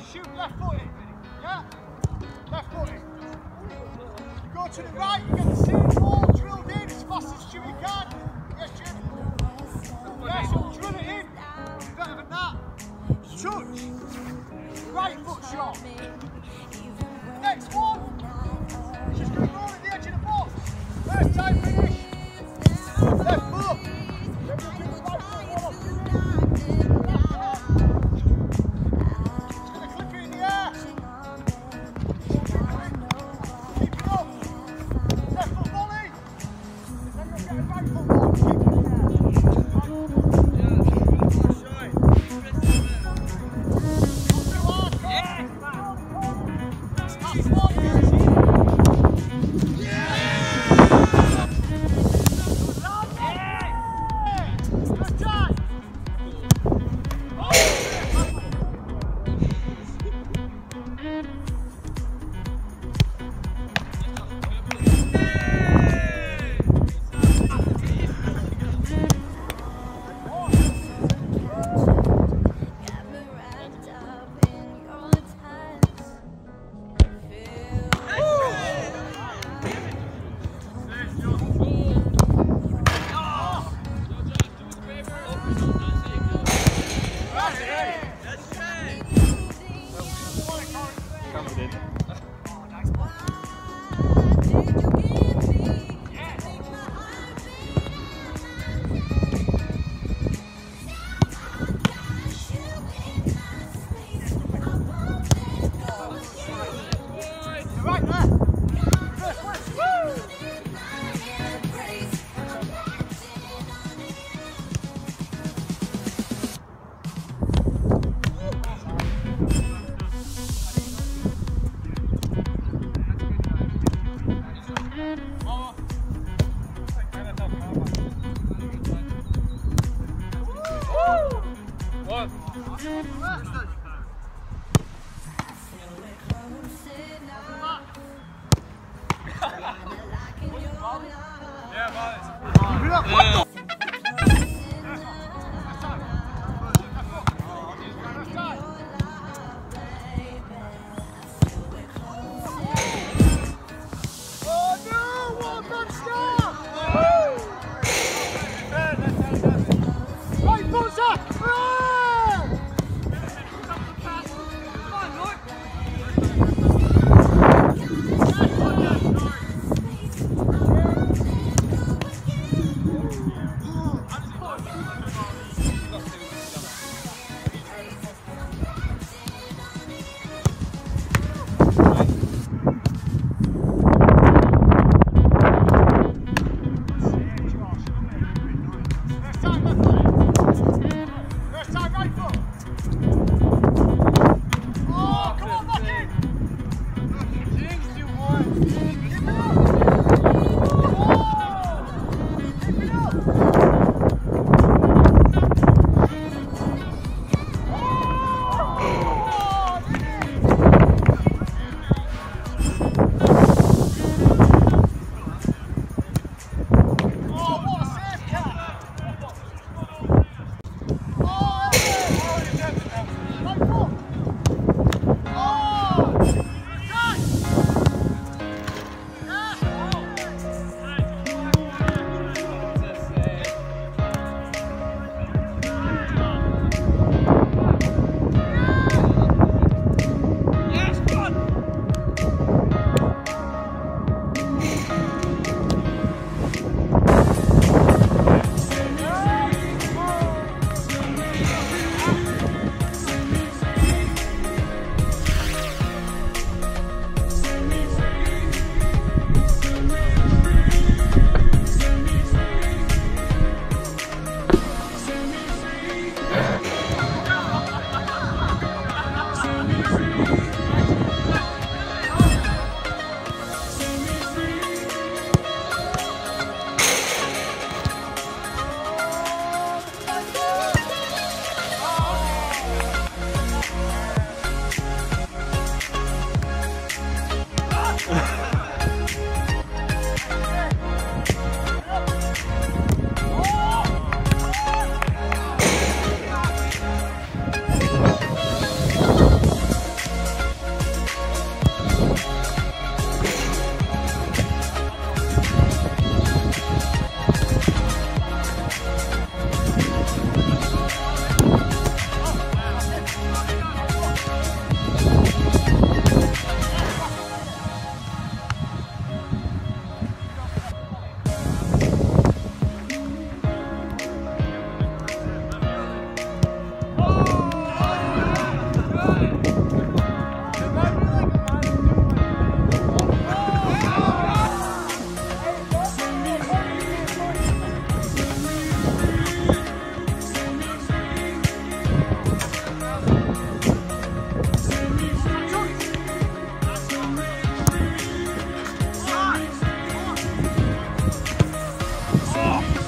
shoot left footed. Yeah? Left footed. You go to the right, you get the same ball drilled in as fast as Jimmy can. Yes, Jim. Yes, so drill it in. Better than that. Touch. Right foot shot. Next one. She's going to roll at the edge of the box. First time finish. Left foot. Then we'll do the right foot one off. It's going to clip it in the air. Keep it up. Left foot volley. Then you'll get a right foot one. Keep it in the air.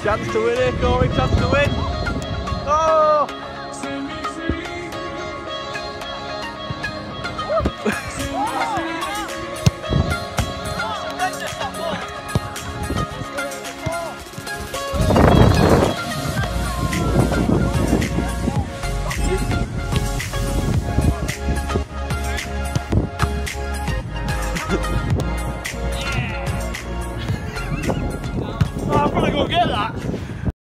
Chance to win it, Corey, chance to win. Oh!